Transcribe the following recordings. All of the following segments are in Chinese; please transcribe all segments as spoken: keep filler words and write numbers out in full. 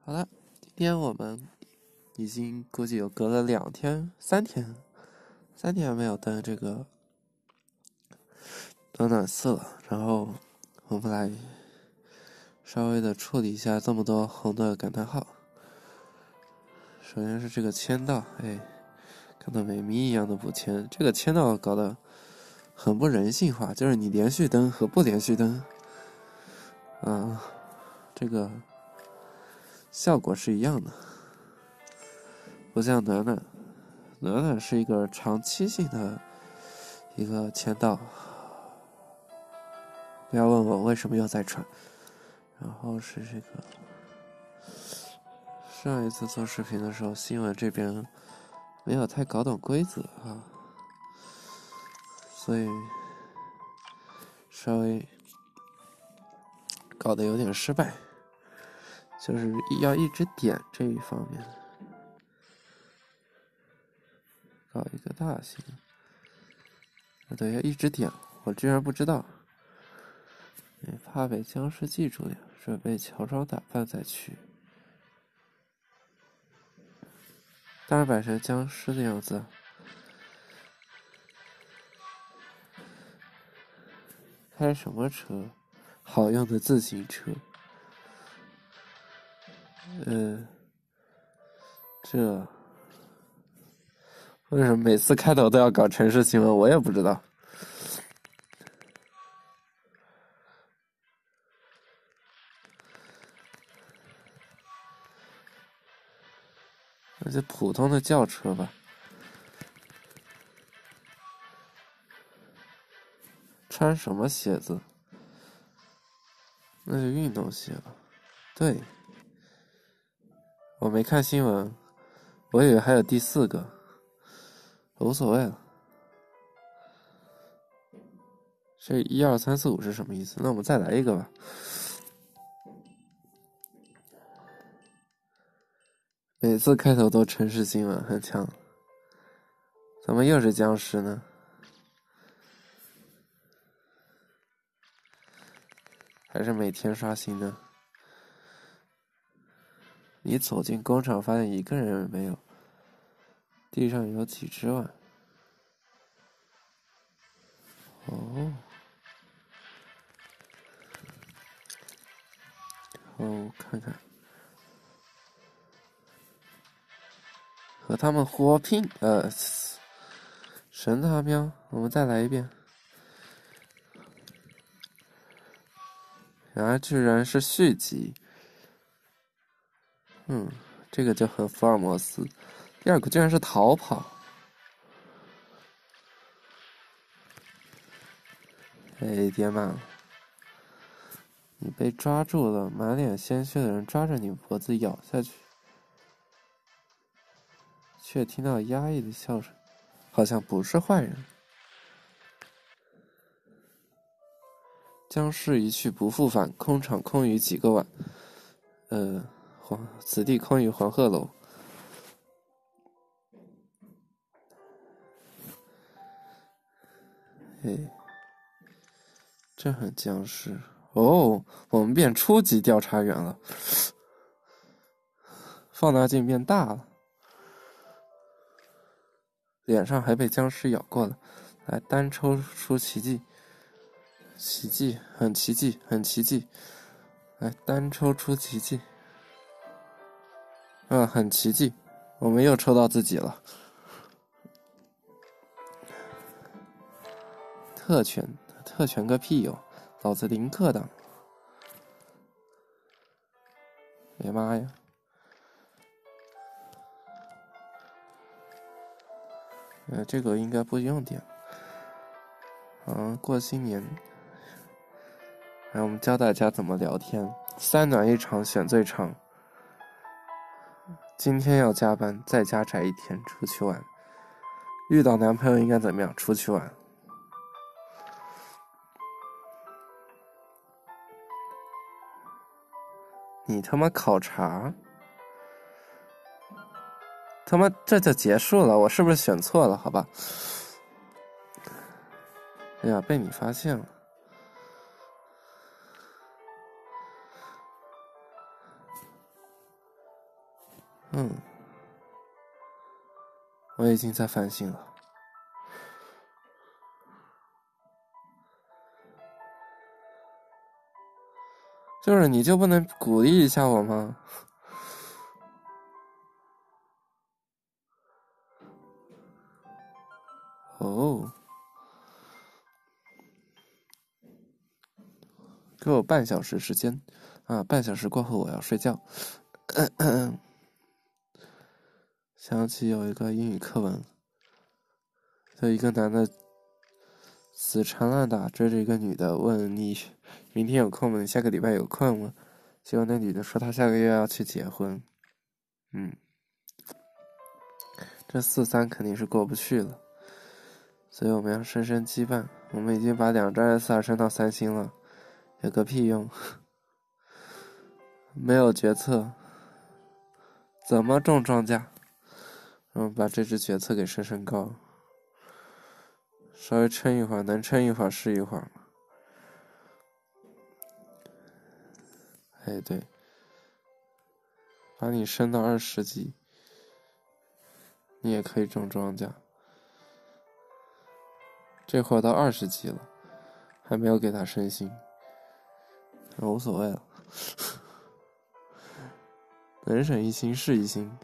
好了，今天我们已经估计有隔了两天、三天、三天没有登这个暖暖四了。然后我们来稍微的处理一下这么多红的感叹号。首先是这个签到，哎，看到没，谜一样的补签。这个签到搞得很不人性化，就是你连续登和不连续登，啊，这个效果是一样的。不像暖暖，暖暖是一个长期性的一个签到。不要问我为什么又在传。然后是这个，上一次做视频的时候，新闻这边没有太搞懂规则啊，所以稍微搞得有点失败，就是要一直点这一方面，搞一个大型，啊对，要一直点，我居然不知道。怕被僵尸记住呀，准备乔装打扮再去。当然摆成僵尸的样子。开什么车？好用的自行车。呃，这为什么每次开头都要搞城市新闻？我也不知道。那就普通的轿车吧。穿什么鞋子？那就运动鞋了。对，我没看新闻，我以为还有第四个，无所谓了。这一二三四五是什么意思？那我们再来一个吧。每次开头都城市新闻，很强。怎么又是僵尸呢？还是每天刷新呢？你走进工厂，发现一个人也没有，地上有几只碗。哦，哦，看看，和他们火拼，呃，神他喵！我们再来一遍。原来居然是续集。嗯，这个就很福尔摩斯。第二个居然是逃跑。哎，爹妈，你被抓住了，满脸鲜血的人抓着你脖子咬下去，却听到压抑的笑声，好像不是坏人。僵尸一去不复返，空场空余几个碗。呃，黄此地空余黄鹤楼。哎，这很僵尸哦！我们变初级调查员了，放大镜变大了，脸上还被僵尸咬过了。来，单抽出奇迹，奇迹，很奇迹，很奇迹。来，单抽出奇迹。啊，很奇迹，我们又抽到自己了。特权，特权个屁哟！老子零克党。哎呀妈呀！呃，这个应该不用点。嗯，过新年。来，我们教大家怎么聊天。三暖一场，选最长。今天要加班，在家宅一天，出去玩。遇到男朋友应该怎么样？出去玩。你他妈考察？他妈这就结束了，我是不是选错了？好吧。哎呀，被你发现了。 嗯，我已经在反省了。就是你就不能鼓励一下我吗？哦，给我半小时时间啊！半小时过后我要睡觉。咳咳想起有一个英语课文，就一个男的死缠烂打追着一个女的，问你明天有空吗？你下个礼拜有空吗？结果那女的说她下个月要去结婚。嗯，这四三肯定是过不去了，所以我们要深深羁绊。我们已经把两张 S 二升到三星了，有个屁用！没有决策，怎么种庄稼？嗯，把这只决策给升升高，稍微撑一会儿，能撑一会儿是一会儿嘛。哎，对，把你升到二十级，你也可以种庄稼。这会儿到二十级了，还没有给他升星，无所谓了，能省一星是一星。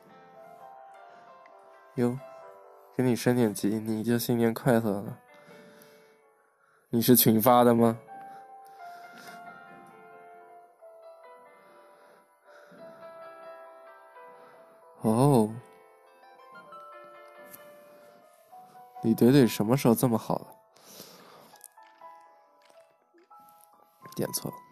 哟，给你升点级，你就新年快乐了。你是群发的吗？哦，李怼怼什么时候这么好了？点错了。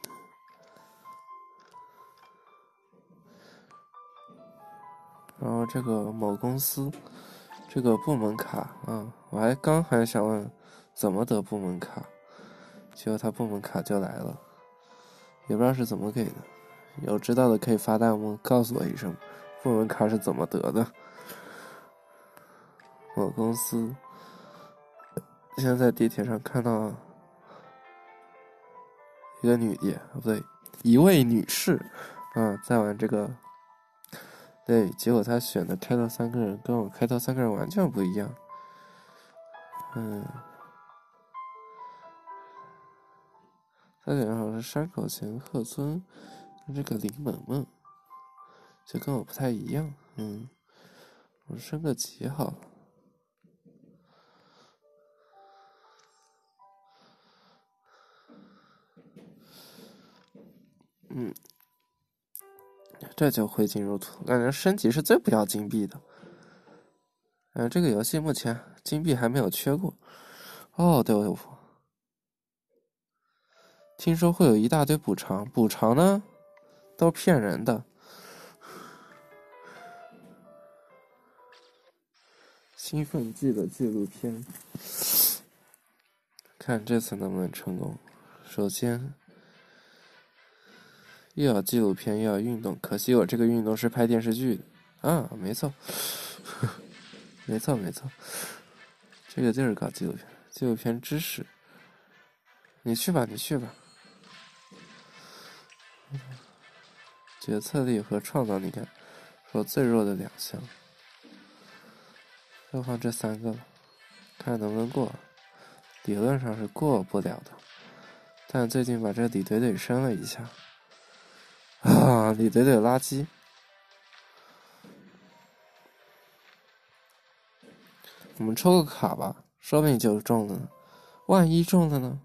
然后这个某公司这个部门卡啊，我还刚还想问怎么得部门卡，结果他部门卡就来了，也不知道是怎么给的。有知道的可以发弹幕告诉我一声，部门卡是怎么得的。某公司现在在地铁上看到一个女的，不对，一位女士啊，在玩这个。对，结果他选的开头三个人跟我开头三个人完全不一样。嗯，他选好是山口贤鹤村跟这个林萌萌，就跟我不太一样。嗯，我升个级好了。嗯，这就挥金如土，感觉升级是最不要金币的。嗯、呃，这个游戏目前金币还没有缺过。哦，对，我听说会有一大堆补偿，补偿呢都是骗人的。兴奋剂的纪录片，看这次能不能成功。首先又要纪录片又要运动，可惜我这个运动是拍电视剧的啊，没错，没错没错，这个就是搞纪录片，纪录片知识。你去吧，你去吧。决策力和创造力感是我最弱的两项，就放这三个了，看能不能过。理论上是过不了的，但最近把这李怼怼升了一下。啊，李怼怼垃圾。我们抽个卡吧，说不定就中了呢。万一中了呢？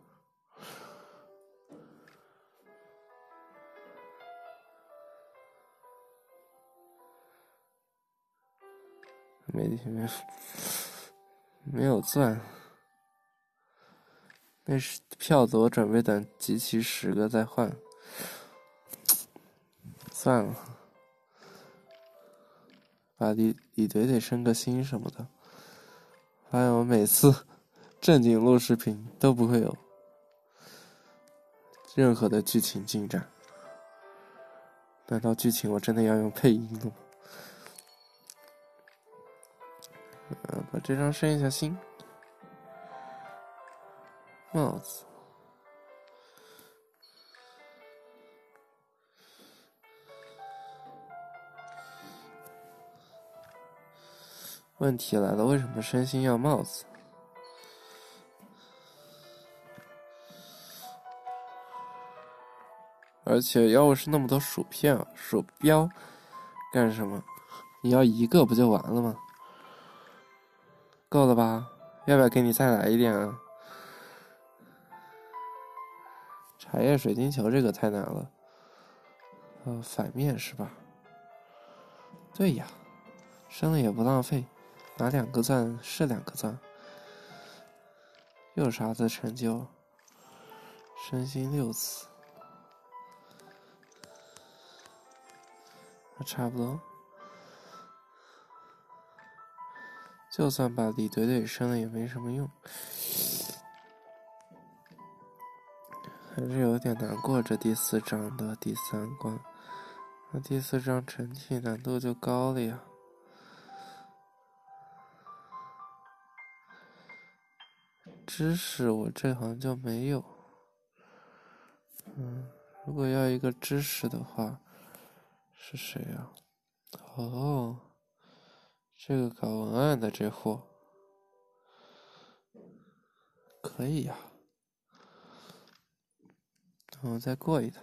没没没有钻，那是票子，我准备等集齐十个再换。算了，把李李怼怼升个星什么的。发现我每次正经录视频都不会有任何的剧情进展，难道剧情我真的要用配音了吗？呃，把这张升一下星，帽子， 问题来了，为什么身心要帽子？而且要是那么多薯片啊，鼠标干什么？你要一个不就完了吗？够了吧？要不要给你再来一点啊？茶叶水晶球这个太难了。呃，反面是吧？对呀，生了也不浪费，拿两个钻是两个钻。又啥子成就？身心六次，差不多。就算把李怼怼生了也没什么用，还是有点难过这第四章的第三关。那第四章整体难度就高了呀。知识我这行就没有。嗯，如果要一个知识的话，是谁啊？哦，这个搞文案的这货，可以呀。我再过一道。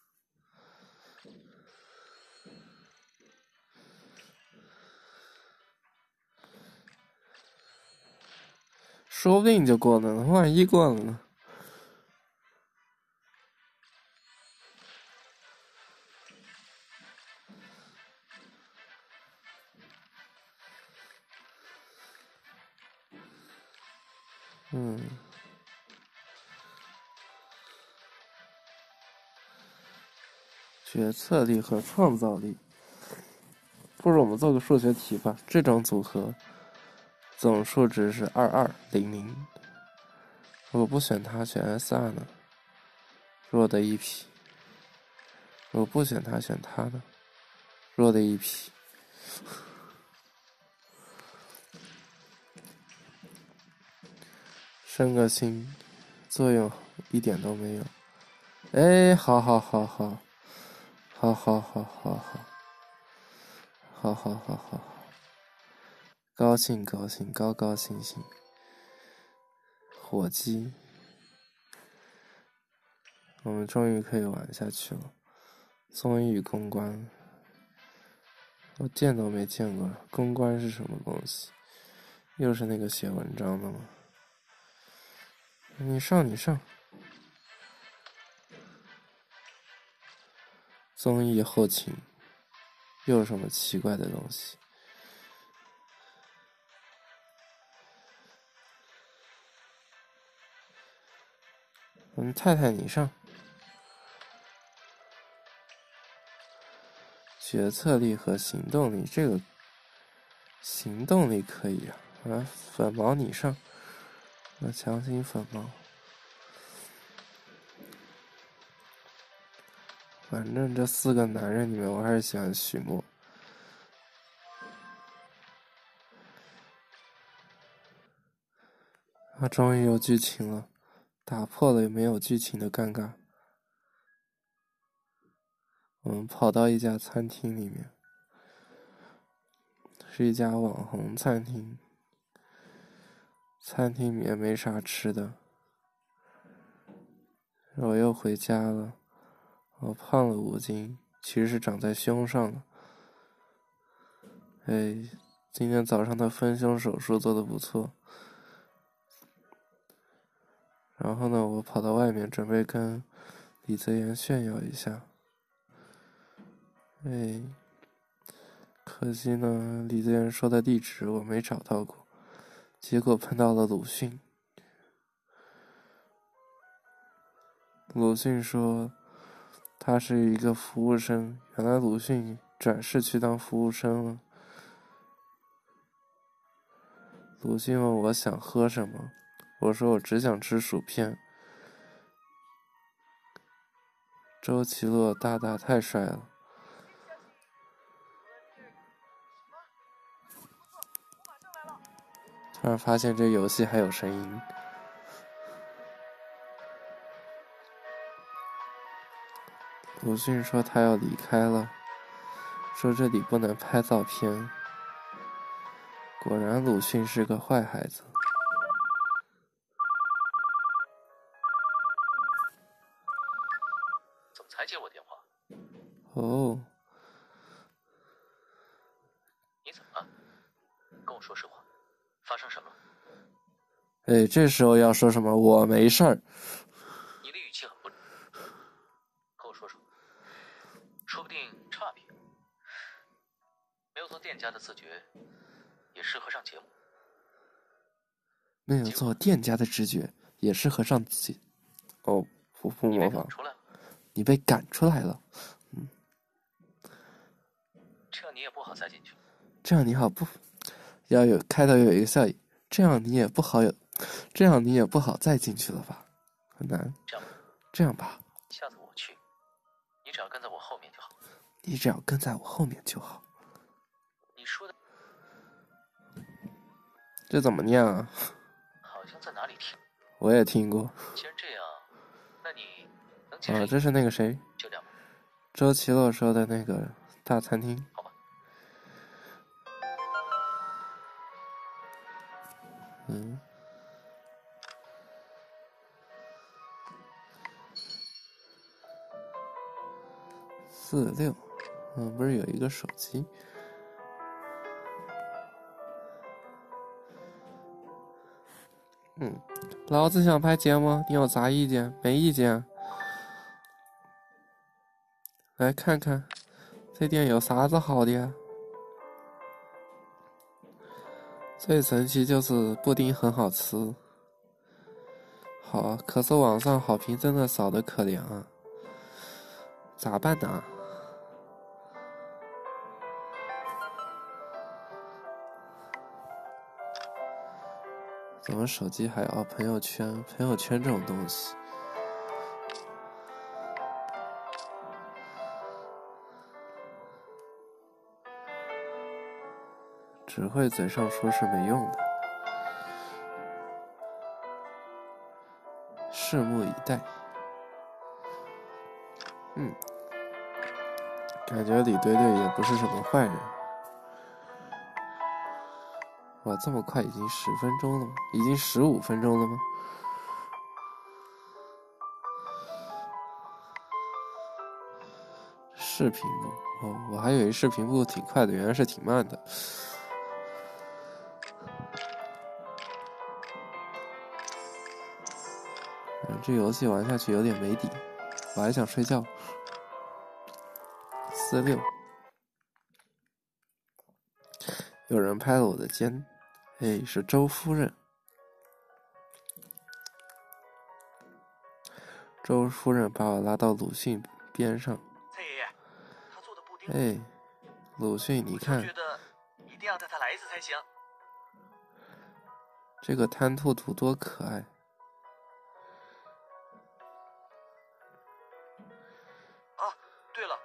说不定就过了呢，万一过了呢？嗯，决策力和创造力。不如我们做个数学题吧。这种组合总数值是二二零零，如果不选它，选 S 二 呢？弱的一匹。如果不选它，选它呢？弱的一匹。生个心，作用一点都没有。哎，好好好好，好好好好好，好好好好，高兴高兴，高高兴兴。火鸡，我们终于可以玩下去了。综艺公关，我见都没见过，公关是什么东西？又是那个写文章的吗？你上你上。综艺后勤，又有什么奇怪的东西？嗯，太太你上。决策力和行动力，这个行动力可以啊。啊，粉毛你上，我强行粉毛。反正这四个男人里面，我还是喜欢许墨。啊，终于有剧情了，打破了没有剧情的尴尬。我们跑到一家餐厅里面，是一家网红餐厅。餐厅里面没啥吃的，我又回家了。我胖了五斤，其实是长在胸上了。哎，今天早上的丰胸手术做得不错。然后呢，我跑到外面准备跟李泽言炫耀一下。哎，可惜呢，李泽言说的地址我没找到过，结果碰到了鲁迅。鲁迅说他是一个服务生，原来鲁迅转世去当服务生了。鲁迅问我想喝什么，我说我只想吃薯片。周奇洛大大太帅了。突然发现这游戏还有声音。鲁迅说他要离开了，说这里不能拍照片。 果然鲁迅是个坏孩子。 总裁接我电话。 哦， 你怎么了？跟我说实话，发生什么了？ 哎，这时候要说什么？我没事儿。 你的语气很不，跟我说说，说不定差评。没有做店家的自觉，也适合上节目。 没有做店家的直觉，也适合上自己。哦，不不模仿。 出来了。 你被赶出来了。嗯。 这样你也不好再进去。 这样你好不，要有开头有一个效应。这样你也不好有，这样你也不好再进去了吧？很难。 这样吧。 这样吧。 下次我去，你只要跟在我后面就好。 你只要跟在我后面就好。 你说的。 这怎么念啊？ 好像在哪里听。 我也听过。 既然这样，那你能解释？ 啊，这是那个谁？ 就这样吧。 周奇洛说的那个大餐厅。 好吧。 嗯。四六，嗯，不是有一个手机？嗯，老子想拍节目，你有啥意见？没意见。来看看，这店有啥子好的呀？最神奇就是布丁很好吃。好，可是网上好评真的少得可怜啊，咋办呢？怎么手机还要朋友圈？朋友圈这种东西，只会嘴上说是没用的。拭目以待。嗯，感觉李怼怼也不是什么坏人。哇，这么快已经十分钟了吗？已经十五分钟了吗？视频部哦，我还以为视频部挺快的，原来是挺慢的。嗯，这游戏玩下去有点没底，我还想睡觉。四六，有人拍了我的肩，哎，是周夫人。周夫人把我拉到鲁迅边上。 蔡爷爷，他做的布丁。 哎，鲁迅，你看， 我觉得一定要带他来一次才行。 这个贪兔兔多可爱。 啊，对了，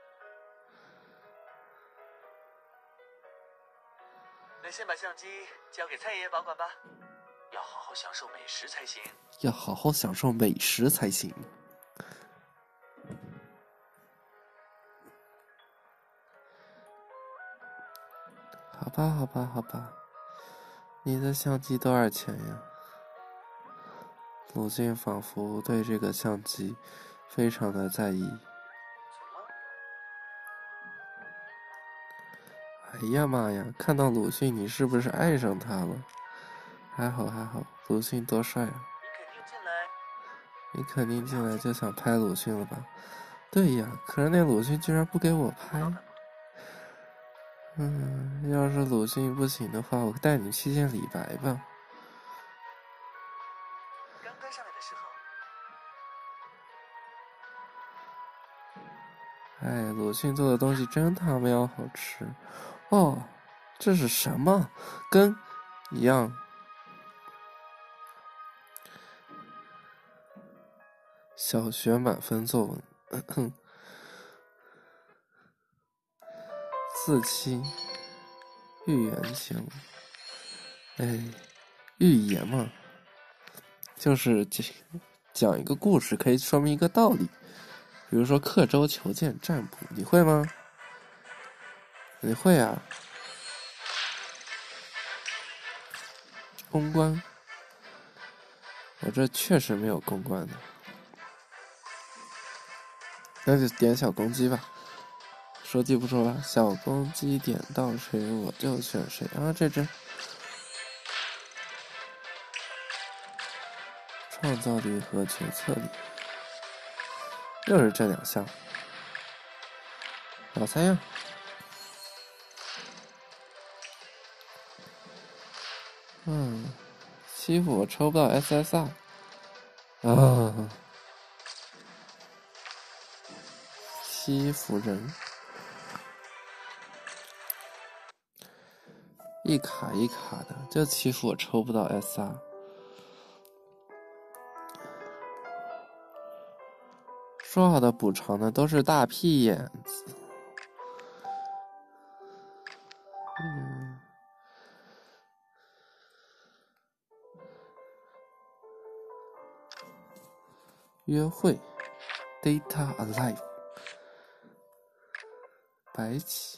那先把相机交给蔡爷爷保管吧。要好好享受美食才行。 要好好享受美食才行。好吧，好吧，好吧。你的相机多少钱呀？鲁迅仿佛对这个相机非常的在意。哎呀妈呀，看到鲁迅你是不是爱上他了？还好还好，鲁迅多帅啊。你肯定进来就想拍鲁迅了吧？对呀，可是那鲁迅居然不给我拍。嗯，要是鲁迅不行的话，我带你去见李白吧。 刚刚上来的时候。哎，鲁迅做的东西真他妈要好吃。哦，这是什么？跟一样。小学满分作文。咳咳四期寓言型。哎，寓言嘛，就是讲一个故事，可以说明一个道理。比如说刻舟求剑占卜，你会吗？你会啊？ 公关，我这确实没有公关的，那就点小公鸡吧。说记不住了，小公鸡点到谁我就选谁啊！这只创造力和决策力，又是这两项，老三样。嗯，欺负我抽不到 S S R 啊！欺负人，一卡一卡的，就欺负我抽不到 S R。说好的补偿呢，都是大屁眼子。嗯。约会 Data Alive 白起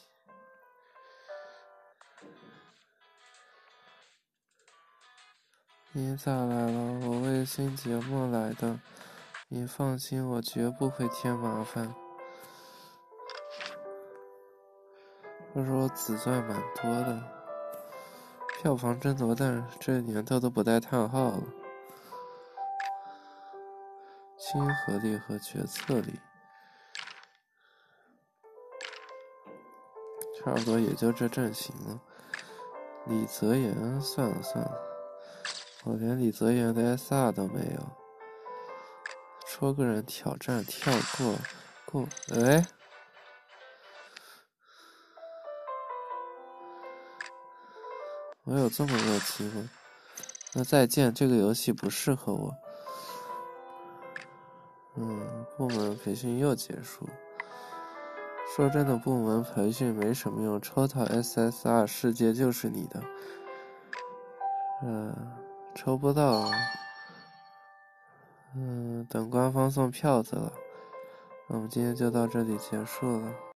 你咋来了？我为新节目来的，你放心，我绝不会添麻烦。他说我紫钻蛮多的，票房争夺战这年头都不带叹号了。亲和力和决策力差不多也就这阵型了。李泽言算了算了，我连李泽言的 S R 都没有。戳个人挑战跳过过，哎，我有这么恶气吗？那再见，这个游戏不适合我。嗯，部门培训又结束。说真的，部门培训没什么用，抽到 S S R 世界就是你的。嗯，抽不到。嗯，等官方送票子了。那我们今天就到这里结束了。